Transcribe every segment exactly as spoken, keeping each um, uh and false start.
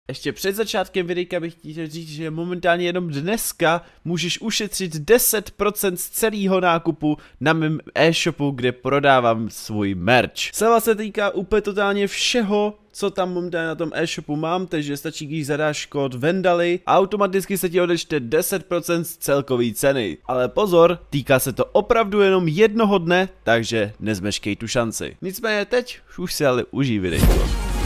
Ještě před začátkem videa bych chtěl říct, že momentálně jenom dneska můžeš ušetřit deset procent z celého nákupu na mém e-shopu, kde prodávám svůj merch. Sleva se týká úplně totálně všeho, co tam momentálně na tom e-shopu mám, takže stačí, když zadáš kód Vendaly a automaticky se ti odečte deset procent z celkové ceny. Ale pozor, týká se to opravdu jenom jednoho dne, takže nezmeškej tu šanci. Nicméně teď už si ale užij videjko.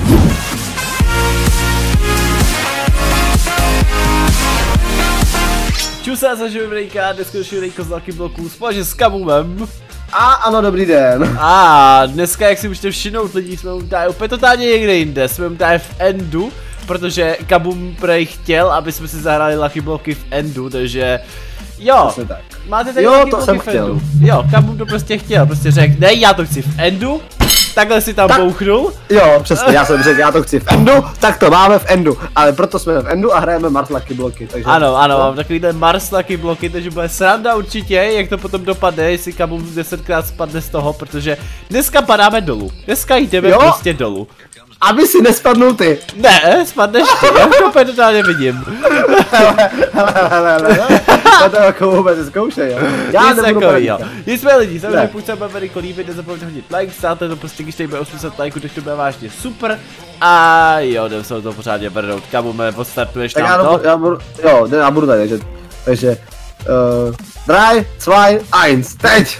Čusá se, že videjka, dneska došli videjko z Lucky Blocků společně s Kabumem. A ano, dobrý den. A dneska, jak si můžete všimnout, lidi, jsme tady úplně totálně někde jinde, jsme tady v Endu, protože Kabum prej chtěl, aby jsme si zahráli Lucky Blocky v Endu, takže jo, tak. máte tady jo, Lucky to Blocky jsem v chtěl. Endu. Jo, Kabum to prostě chtěl, prostě řekl, ne, já to chci v Endu, takhle si tam tak bouchnul. Jo, přesně, já jsem řekl, já to chci v Endu, tak to máme v Endu, ale proto jsme v Endu a hrajeme Mars Lucky Blocky, takže... Ano, ano, mám takovýhle Mars Lucky Blocky, takže bude sranda určitě, jak to potom dopadne, jestli Kabum desetkrát spadne z toho, protože dneska padáme dolů, dneska jdeme jo? prostě dolů. Aby si nespadnul ty. Ne, spadneš ty, já to úplně totálně vidím. Hele, hele, hele, hele, to jako vůbec zkoušej, jo. Já nebudu takový, jo. Nicméně lidi, samozřejmě pokud se vám video líbit, nezapomeňte hodit like, státe to prostě, když tady bude osm set lajků, tak to bude vážně super. A jo, jdem se to pořádně vrnout. Kabume, odstartuješ tam to? Já budu, jo, já budu tady, takže, takže, uh, drei, zwei, eins, teď!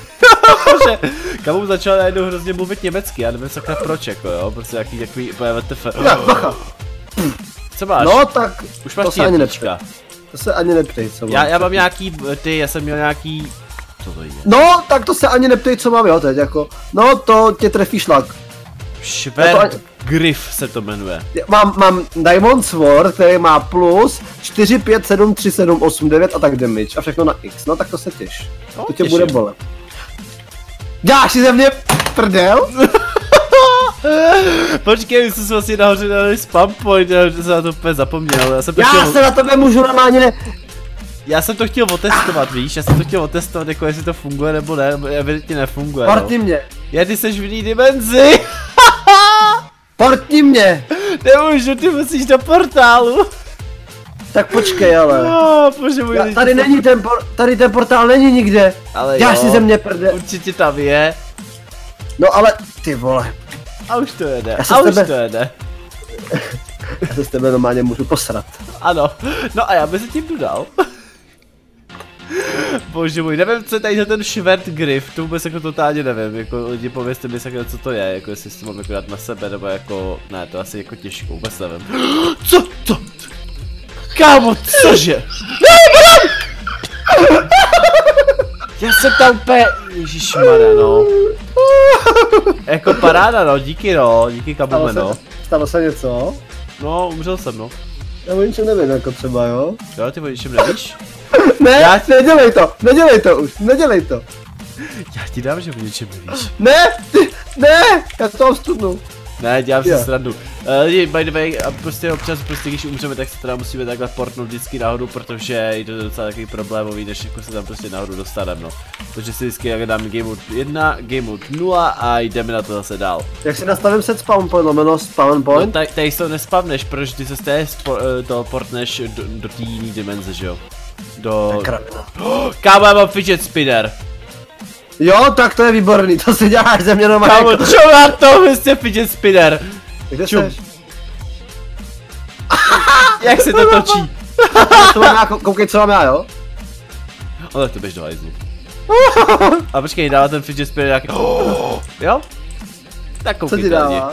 Kabum začal najednou hrozně mluvit německy, já nevím sakra proč, jako jo, prostě jaký takový úplně V T F. Bacha! Co máš? No tak, už máš to se ani neptej. To se ani neptej, co mám. Já, já mám nějaký, ty, já jsem měl nějaký, co to je? No, tak to se ani neptej, co mám, jo, teď jako, no to tě trefí šlak. Švert Griff se to jmenuje. Mám, mám Diamond Sword, který má plus čtyři, pět, sedm, tři, sedm, osm, devět a tak damage a všechno na X, no tak to se těš, no, to tě těším. bude bolet. Dáš si ze mě prdel? Počkej, my jsme si vlastně nahoře dali spam point, já jsem na to úplně zapomněl. Já, jsem to já chtěl... se na tebe můžu normálně ne... Já jsem to chtěl otestovat, víš, já jsem to chtěl otestovat, jako jestli to funguje nebo ne, evidentně nefunguje. Portni mě. Já, ty seš v jiný dimenzi. Portni mě. Nemůžu, ty musíš do portálu. Tak počkej, ale. No, bože můj, já, tady není ten por, tady ten portál není nikde. Ale děláš jo, si ze mě prde. určitě tam je. No ale, ty vole. A už to jede, a už tebe... to jede. Já se s tebe normálně můžu posrat. Ano, no a já bych se tím dodal. Bože můj, nevím, co je tady za ten Švert Griff, to vůbec jako totálně nevím, jako lidi povězte mi sakra, co to je, jako jestli si to mám jako dát na sebe, nebo jako, ne, to asi jako těžko, vůbec nevím. Co to? Kámo, cože? Já jsem tam úplně, ježišmarja, no. Jako paráda, no, díky, no, díky Kabume, no. Stalo se něco? No, umřel jsem, no. Já o ničem nevím, jako třeba, jo? Jo, ty o ničem nevíš? Ne, já... nedělej to, nedělej to už, nedělej to. Já ti dám, že o ničem nevíš. Ne, ty, ne, já to mám studnu. Ne, dělám si yeah. srandu. Uh, lidi, by the way, a prostě občas, prostě když umřeme, tak se teda musíme takhle portnout vždycky nahoru, protože je to docela takový problémový, než jako se tam prostě nahoru dostaneme, no. Takže si vždycky jak dáme game mode jedna, game mode nula a jdeme na to zase dál. Jak si nastavím set spawn point, lomeno spawn point? No, tady se to nespavneš, protože ty se z té to portneš do, do té jiný dimenze, že jo? Do... Oh, kámo, já mám fidget spinner. Jo, tak to je výborný, to si děláš ze mě normálně. Kámo, jako... čo na to, vlastně fidget spinner? Kde seš? Jak se to točí? To mám já, koukej, co mám já, jo? Ale to běž do hajzlu. A počkej, dává ten fidget spinner nějaký... Jo? Tak koukej. Co ti dává?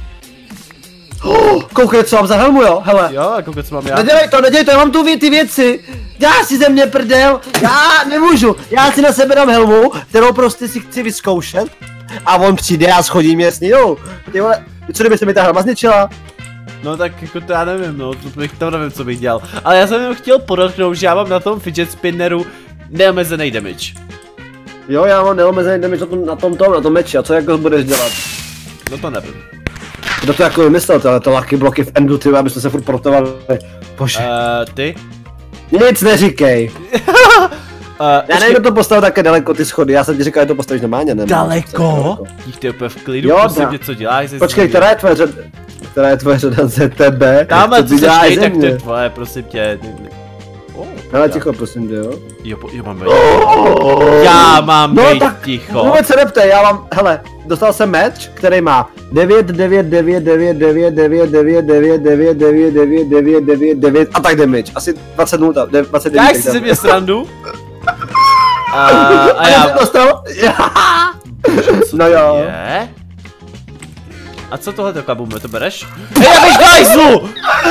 Koukej, co mám za helmu, jo? Hele. Jo, a koukej, co mám já. Nedělej to, nedělej to, já mám tu ty věci. Děláš si ze mě prdel, já nemůžu. Já si na sebe dám helmu, kterou prostě si chci vyzkoušet. A on přijde a schodí mě s ní, jo. Ty vole, co kdyby se mi ta helma zničila? No tak jako to já nevím, no, to bych to nevím, co bych dělal. Ale já jsem jenom chtěl podotknout, že já mám na tom fidget spinneru neomezený damage. Jo, já mám neomezený damage na tom, na tom tom, na tom meči, a co jako budeš dělat? No to nevím. Kdo to jako vymyslel, tyhle to Lucky Blocky v Endu, ty, abyste se furt portovali. Bože. Uh, ty? Nic neříkej. uh, já nevím, to postavil také daleko ty schody, já jsem ti říkal, že to postavíš normálně, ne? Daleko? Dík, ty úplně v klidu, jo, prosím tě, co děláš? Počkej, která je tvoje řada? která je tvoje řada Z T B. Tamhle, co seš ty, tak to je tvoje, prosím tě. Oh, hele, ticho, prosím tě, jo. Jo, jo, mám být. Oh, já mám no, být tak ticho. Vůbec se neptej, já mám, hele, dostal jsem meč, který má devět, devět, devět, devět, devět, devět, devět, devět, devět, devět, devět, devět, devět, devět a tak damage. Asi dvacet nul, dvacet devět. Jak jsi se mě srandu? A, a já... dostal? No jo. Je? A co tohle kabume, to bereš? Hej, já běž do hajzlu!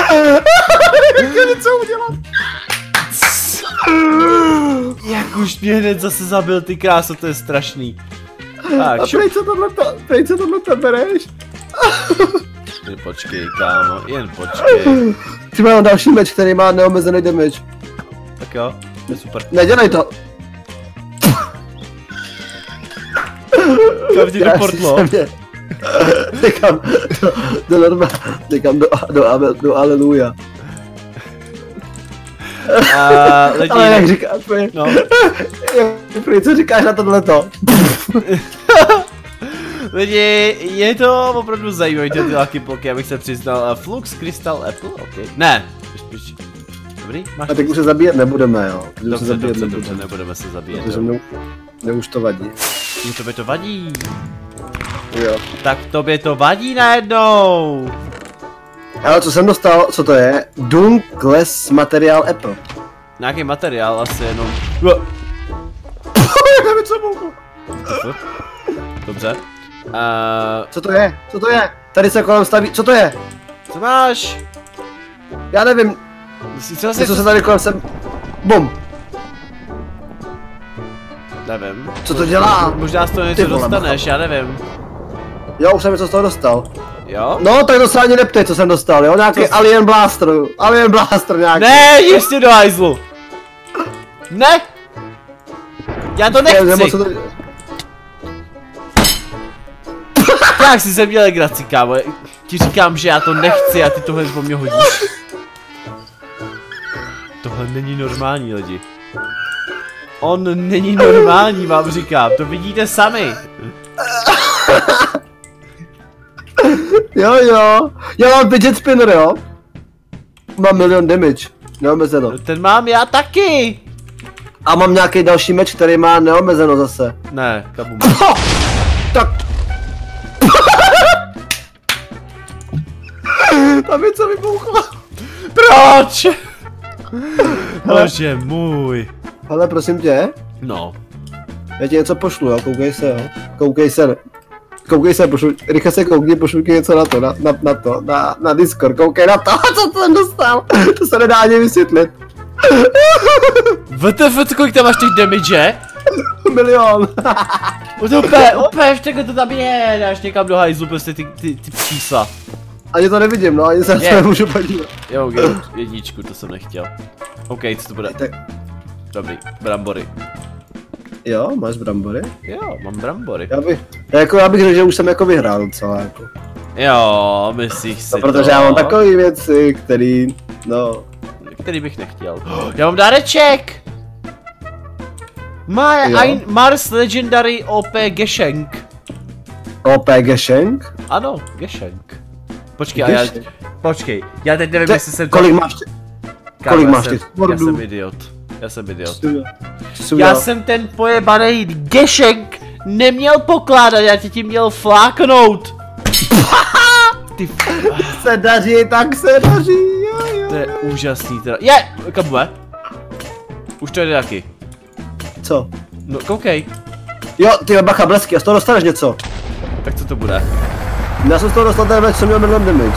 Co udělám? Jak už mě hned zase zabil, ty kráso, to je strašný. Tak, a prej, co tohleto, prej, co tohleto bereš? Jen počkej, kámo, jen počkej. Ty mám další meč, který má neomezený damage. Tak jo, to je super. Nedělej to. Kam ti to portlo? Někam do, do norma, někam do, do, do, do aleluja. A lidi... Ale jak říkáš, prej, no. Prej, co říkáš na tohleto? Lidi, je to opravdu zajímavý ty Lucky Bloky, abych se přiznal. Uh, Flux, Crystal, Apple, ok. Ne, spíš, dobrý, máš. A teď už se zabíjet nebudeme, jo. Dobře, se zabíjet dobře, nebudeme. dobře, nebudeme se zabíjet. Protože mnou, mně už to vadí. Mně tobě to vadí. Jo. Tak tobě to vadí najednou. Ale co jsem dostal, co to je? Dunkless materiál Apple. Nějaký materiál asi jenom. Dobře. Uh, Co to je? Co to je? Tady se kolem staví, co to je? co máš? Já nevím, Co co se tady kolem sem... Bum. Nevím. Co to dělá? Možná z toho něco Ty vole, dostaneš, já nevím. Jo, už jsem něco z toho dostal. Jo? No, tak to se ani neptej, co jsem dostal, jo? Nějaký Co? Alien Blaster, Alien Blaster nějaký. Ne, ještě do hajzlu. Ne! Já to Ne, nebo nechci! co to... Jak jsi se měl legraci, kámo? Ti říkám, že já to nechci a ty tohle po mě hodíš. Tohle není normální, lidi. On není normální, vám říkám, to vidíte sami. Jo, jo. Já mám fidget spinner, jo? Mám milion damage. Neomezeno. Ten mám já taky. A mám nějaký další meč, který má neomezeno zase. Ne, kabum. Tak. Tam je co vybuchlo. Proč? Bože můj. Hele, prosím tě. No. Já ti něco pošlu, jo, koukej se, jo. Koukej se. Koukej se, pošlu, rychle se koukni, pošlu ti něco na to, na, na, na to, na, na Discord, koukej na to, co jsem dostal. To se nedá ani vysvětlit. V T F, kolik tam máš těch damage? Milion. To úplně, úplně, takhle to tam je, dáš někam do hajzlu, prostě ty, ty, ty čísla. Ani to nevidím, no, ani se na to nemůžu podívat. Jo, jedničku, to jsem nechtěl. OK, co to bude? Tak. Dobrý, brambory. Jo, máš brambory? Jo, mám brambory. Já bych, jako já bych řekl, že už jsem jako vyhrál docela, jako. Jo, myslíš si No, protože to? já mám takové věci, který, no. Který bych nechtěl. Já mám dáreček! Má Jo. ein Mars Legendary O P Geschenk. O P Geschenk? Ano, Geschenk. Počkej, a já, Geschenk. počkej, já teď nevím, Te, jestli jsem to... kolik máš tě? Kámo, kolik já máš jsem- těch Já Wordů? jsem idiot. Já jsem idiot. Co jsi Já udělal? jsem ten pojebaný Geschenk neměl pokládat, já ti tím měl fláknout. Ty f... Se daří, tak se daří, jo, jo. To je úžasný teda. Je! Kam bude? Už to jde taky. Co? No koukej. Jo, ty bacha, blesky, a z toho dostaneš něco. Tak co to bude? Já jsem z toho dostal ten meč, co měl milion damage.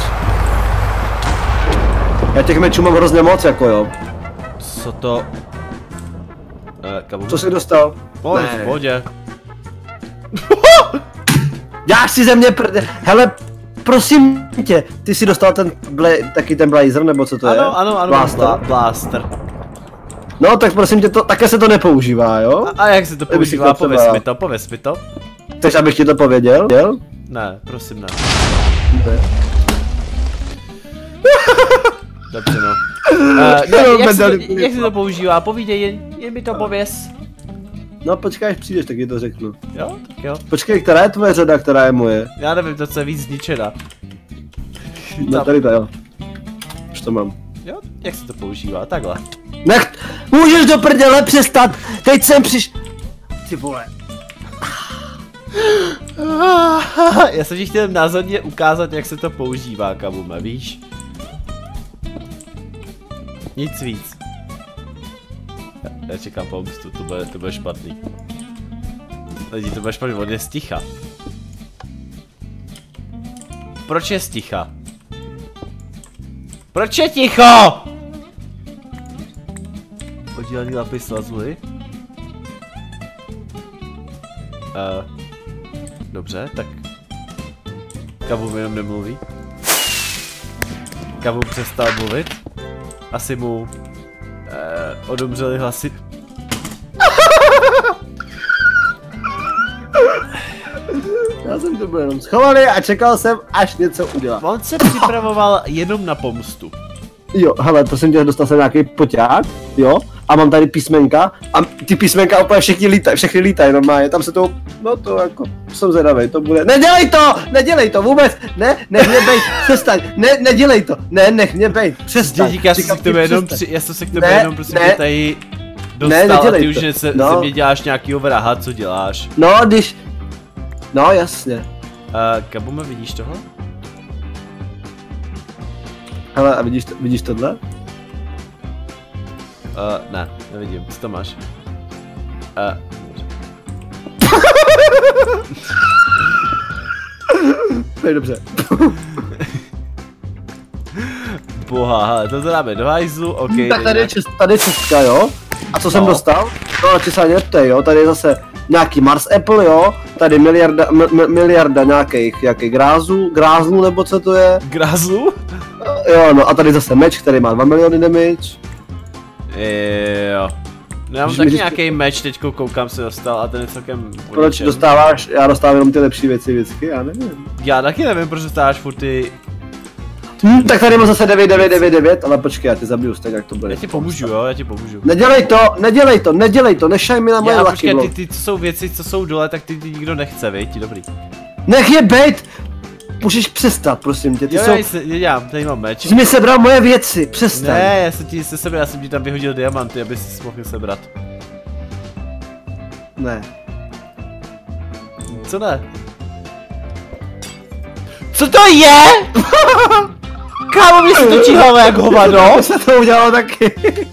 Já těch mečů mám hrozně moc, jako jo. Co to? Eh, kam Co jsi dostal? Pojď, Ne. v pohodě. Já si ze mě prde... Hele, prosím tě, ty jsi dostal ten ble... taky ten blazer, nebo co to je? Ano, ano, ano, Blaster. Blá, blaster. No, tak prosím tě, to, také se to nepoužívá, jo? A, a jak se to To by si používá? chtěl Pověz třeba- mi to, pověz mi to. Chceš, abych ti to pověděl? Děl? Ne, prosím ne. Ne. Dobře no. Uh, ne, Jo, jak, se to, medali- jak se to používá? Povídej, jen, jen mi to pověz. No počkej, až přijdeš, tak ti to řeknu. Jo, tak jo. Počkej, která je tvoje řada, která je moje? Já nevím, to co je víc zničena. No tady to jo. Už to mám. Jo, jak se to používá, takhle. Nech, můžeš do prdele přestat, teď jsem přiš... Ty vole. Já jsem ti chtěl názorně ukázat, jak se to používá, Kabume, víš? Nic víc. Já, já čekám pomstu, to bude, to bude špatný. Lidi, to bude špatný, on je sticha. Proč je sticha? Proč je ticho? Oddělený lapis lazuli. Uh, dobře, tak... Kabu jenom nemluví. Kabu přestal mluvit. Asi mu... Uh, odumřely hlasy. Já jsem to byl jenom schovaný a čekal jsem, až něco udělá. On se připravoval jenom na pomstu. Jo, hele, prosím tě, dostal jsem nějaký poťák, jo, a mám tady písmenka, a ty písmenka úplně všechny lítají, všechny lítají normálně, tam se to, no to jako, jsem zvědavej, to bude, nedělej to, nedělej to, vůbec, ne, nech mě bejt, přestaň, ne, nedělej to, ne, nech mě bejt, přestaň. Díky, já jsem se k tebe jenom, při, já jsem se k tebe jenom, prosím tě, tady dostal ne, a ty už to. se, no. ze mě děláš nějakýho vraha, co děláš? No, když, no jasně. Uh, Kabume, vidíš toho? Hele, a vidíš, to, vidíš tohle? Uh, ne, nevidím, co to máš? Uh, to je dobře. Boha, hele, to dáme do hajzlu, ok. Tak tady je, čest, tady je čestka, jo? A co no. jsem dostal? No, radši se ani neptej, jo? Tady je zase nějaký Mars Apple, jo? Tady miliarda, m, miliarda nějakých, nějakých grázů, grázlů, nebo co to je? Grázlů? Jo, no a tady zase meč, který má dva miliony damage. Jo. No já mám Můžeš taky říct... nějaký meč, teďko koukám se dostal a ten je celkem... Proč dostáváš, já dostávám jenom ty lepší věci vždycky, já nevím. Já taky nevím, proč dostáváš furt ty... Hm, tak tady mám zase devět devět devět devět, ale počkej, já ti zabiju tak jak to bude. Já ti pomůžu, jo, já ti pomůžu. Nedělej to, nedělej to, nedělej to, nešaj mi na moje lucky počkej, ty, ty, co jsou věci, co jsou dole, tak ty, ty nikdo nechce, viď, dobrý. Nech je bejt! Můžeš přestat, prosím tě, ty jo, jsou... já se, já, tady mám meč. Jsi mi sebral moje věci, přestaň. Ne, já jsem ti se sebral, já jsem ti tam vyhodil diamanty, aby si mohl sebrat. Ne. Co ne? Co to je? Kámo, mi se točí hlava jak hovado. To se to udělalo taky.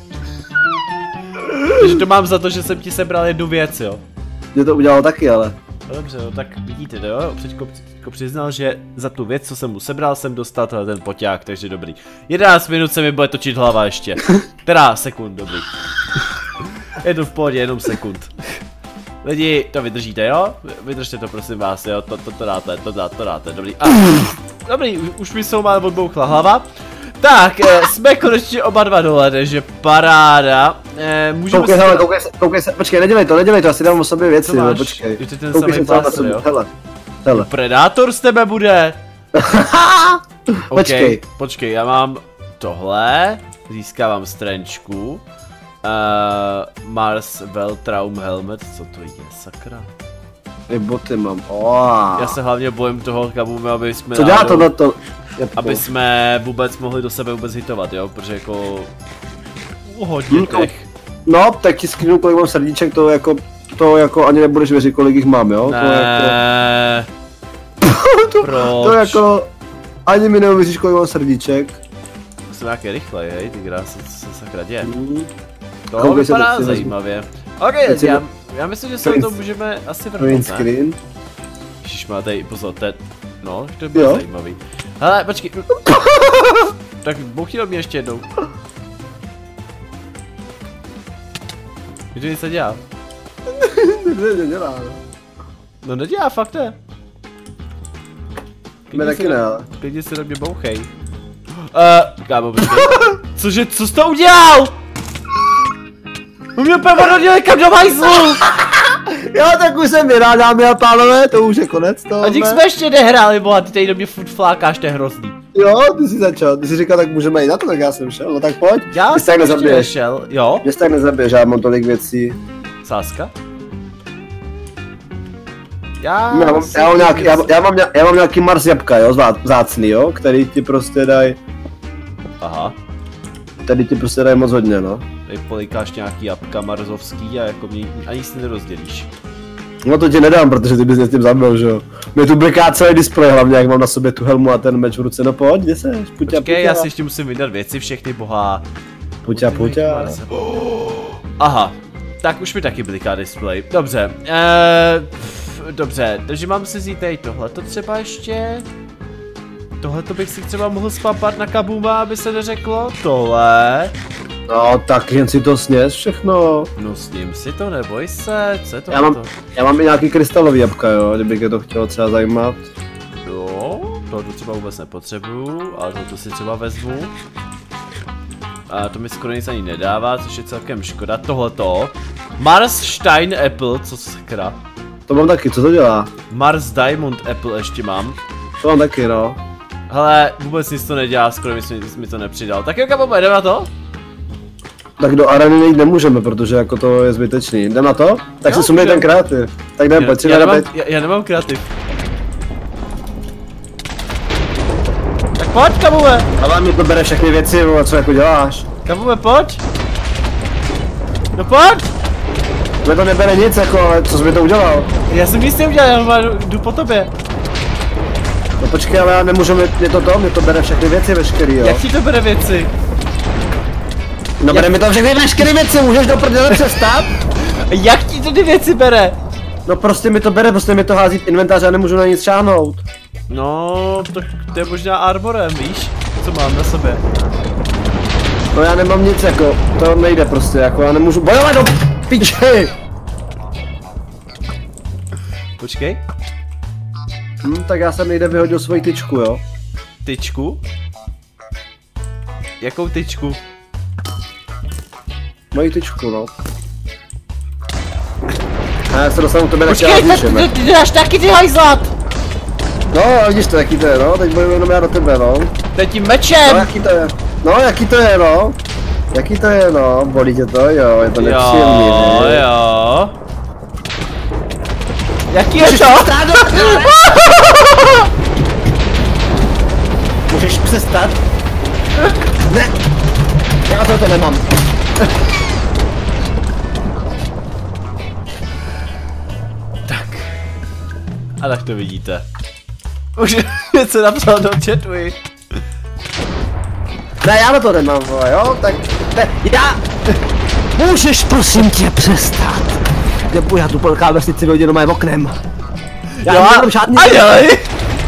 Takže to mám za to, že jsem ti sebral jednu věc, jo. Mě to udělalo taky, ale. No dobře, no tak vidíte, jo, Přečko, Přečko přiznal, že za tu věc, co jsem mu sebral, jsem dostal ten poťák, takže dobrý. jedenáct minut se mi bude točit hlava ještě. Teda sekund, dobrý. Je to v pohodě, jenom sekund. Lidi, to vydržíte, jo? Vydržte to, prosím vás, jo? To, to, to dáte, to dáte, to dáte, dobrý. A, dobrý, už mi jsou mal odbouchla hlava. Tak, eh, jsme konečně oba dva dole, takže paráda. Eh, můžeme koukej, si... hele, koukej se, koukej se, počkej, nedělej to, nedělej to, asi dám o sobě věci, Co máš? ale počkej. Je to ten Koukej samý se plastr, jo? hele, hele. Predátor z tebe bude. Počkej. Okay, počkej, já mám tohle, získávám strančku. Uh, Mars Weltraum Helmet, co to je, sakra? Ty boty mám, oaa. Já se hlavně bojím toho, Kabume, aby jsme... Co dělá tohle to? Aby jsme vůbec mohli do sebe vůbec hitovat, jo, protože jako... U hodně Hmm, těch. No, tak ti skrynu, kolik mám srdíček, to jako, to jako ani nebudeš věřit, kolik jich mám, jo? Ne. To jako... to, Proč? to jako... Ani mi neuvěříš, kolik mám srdíček. Jsem nějaký rychlej, hej, ty krásy, co se sakra děje. Hmm. To Koukej se, vypadá to si zajímavě. Ok, Teď si já, to- já myslím, že se Print- to můžeme asi Print vrhnout, ne? screen. Ježišmá, tady pozor, to je... No, to bylo Jo. zajímavý. Hele, počkej. Tak bouchni do mě ještě jednou. Když to něco dělá? Ne, nedělá, no. No nedělá, fakt ne. Mě taky ne, ale. Klidně se do mě bouchej. Uh, kámo, počkej. Cože, co jsi to udělal? On mě úplně odhodil kam do hajzlu! Jo, tak už jsem vyhrál, dámy a pánové, to už je konec toho. A dík jsme ještě nehráli, boha, ty tady do mě furt flákáš, to je hrozný. Jo, ty jsi začal, ty jsi říkal, tak můžeme jít na to, tak já jsem šel, no tak pojď. Já Ty jsi tak jsem ještě nezabiješ. nešel, jo? Mě jsi tak nezabiješ, já mám tolik věcí. Sáska? Já, Já mám, já mám, nějaký, já, já, mám, já mám nějaký Mars jabka, jo, zvá- vzácný, jo, který ti prostě daj, Aha. tady ti prostě daj moc hodně, no. Tady polikáš nějaký jabka marzovský a jako mě ani si nerozdělíš. No to ti nedám, protože ty bys mě s tím zabil, že jo. Mě tu bliká celý displej, hlavně jak mám na sobě tu helmu a ten meč v ruce, no pojď, kde seš, puťa, Počkej, puťa. já si ještě musím vydat věci všechny, boha. Puťa, puťa. Aha, tak už mi taky bliká display. Dobře, eee, pff, dobře, takže mám si vzít tady tohleto třeba ještě. Tohleto bych si třeba mohl spampat na Kabuma, aby se neřeklo. Tohle. No tak jen si to sněz všechno. No s ním si to, neboj se, co je to? Já mám, já mám i nějaký krystalový jabka, jo, kdybych je to chtělo třeba zajímat. Jo, tohle třeba vůbec nepotřebuju, ale tohle si třeba vezmu. A to mi skoro nic ani nedává, což je celkem škoda. Tohleto. Mars Stein Apple, co sakra. To mám taky, co to dělá? Mars Diamond Apple ještě mám. To mám taky, no. Hele, vůbec nic to nedělá, skoro mi, mi to nepřidal. Tak jo, Kabum, jdeme na to? Tak do areny nejít nemůžeme, protože jako to je zbytečný. Jdem na to? Tak Jo, si sundej jdem. ten kreativ. Tak jdem, pojď si já, na nemám, teď. já, já nemám kreativ. Tak pojď, Kabume! Ale mi to bere všechny věci, vole, co jako děláš? Kabume, pojď! No pojď! Mě to nebere nic, jako, ale co jsi mi to udělal? Já jsem nic neudělal, já normálně jdu, jdu po tobě. No počkej, ale já nemůžu, mě, mě to to, mě to bere všechny věci veškerý, jo. Jak ti to bere věci? No bere mi to všechny veškerý věci, můžeš do prdele přestat? Jak ti to ty věci bere? No prostě mi to bere, prostě mi to hází v inventáři a nemůžu na nic šáhnout. No, to, to je možná armorem, víš? Co mám na sobě? No já nemám nic, jako, to nejde prostě, jako, já nemůžu bojovat do piči! Počkej. Hm, tak já jsem nejde vyhodil svoji tyčku, jo. Tyčku? Jakou tyčku? Moji tyčku, no. A já se dostanu k tobě, tak Počkej, já ty, zničím. ty, ty dáš taky ty hajzlat! No, vidíš to, jaký to je, no, teď bojuju jenom já do tebe, no. Teď tím No, mečem! jaký to je? No, jaký to je, no? Jaký to je, no? Bolí tě to, jo, je to nepříjemný, Jo, ne? jo. Jaký je to? Můžeš přestat? Ne! Já to to nemám. A tak to vidíte. Už něco napsal do chatu. Ne, já na to nemám, vole, jo? Tak, ne, já... Můžeš prosím tě přestat. Nebo já tu polká vesnici vyhodil mém oknem. Já Jo, nemám žádný... a dělej!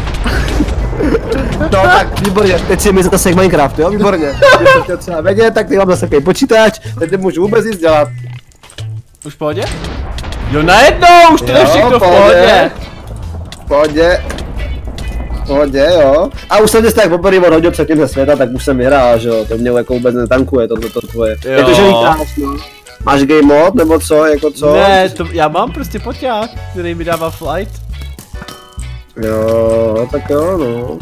No tak, výborně, teď si mi zase jak Minecraft, jo? Výborně. Když to chtěl třeba vědět, tak ty mám zase takový počítač, teď nemůžu vůbec nic dělat. Už v pohodě? Jo, najednou, už to je Jo, všechno v pohodě. pohodě. Pohodě. Pohodě, jo. A už jsem tě tak poprvé odhodil předtím ze světa, tak už jsem vyhrál, že jo. To mě jako vůbec netankuje, tohle to tvoje. Jo. Je to, že lítáš, no. Máš game mod, nebo co, jako co? Ne, to, já mám prostě poťák, který mi dává flight. Jo, tak jo, no.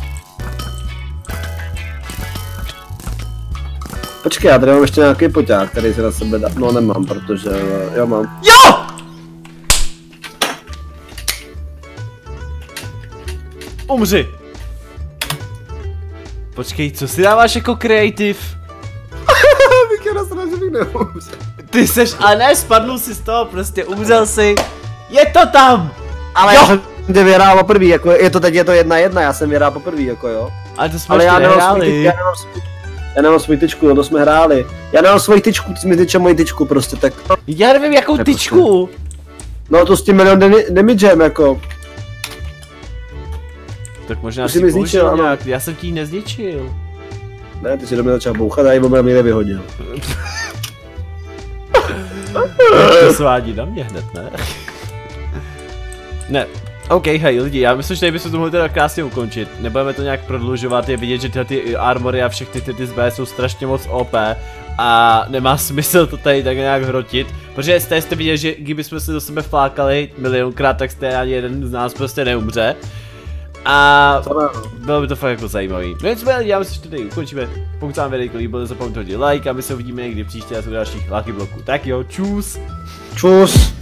Počkej, já tady mám ještě nějaký poťák, který si na sebe dá. No nemám, protože, jo mám. Jo! Umři! Počkej, co si dáváš jako creative? Bych je nasral, že bych neumřel. Ty seš, a ne, spadnul si z toho, prostě umřel si. Je to tam! Ale Jo. já jsem tě vyhrál poprvé, jako je to teď je to jedna jedna, já jsem vyhrál poprvé, jako jo. Ale to jsme Ale ještě já nemám, svůj, nehráli. já, nemám svůj, já nemám svůj tyčku, no to jsme hráli. Já nemám svoji tyčku, ty jsi mi tyčel moji tyčku prostě, tak... Já nevím, jakou Ne, tyčku. No to s tím milion damagem, jako. Tak možná Už si jsi mi použil zničil, ano. nějak, já jsem ti ji nezničil. Ne, ty jsi do mě začal bouchat a já ji někde vyhodil. To svádí na mě hned, ne? Ne. OK, hej lidi, já myslím, že tady bychom to mohli teda krásně ukončit. Nebudeme to nějak prodlužovat, je vidět, že tyhle ty armory a všechny ty, ty zbraně jsou strašně moc O P. A nemá smysl to tady tak nějak hrotit. Protože jste, jste viděli, že kdybychom se do sebe flákali milionkrát, tak jste ani jeden z nás prostě neumře. A bylo by to fakt jako zajímavý. No nicméně, já myslím, že to tady ukončíme. Pokud se vám video líbilo, nezapomeňte hodit like a my se uvidíme někdy příště a u dalších Lucky Bloků. Tak jo, čus! Čus!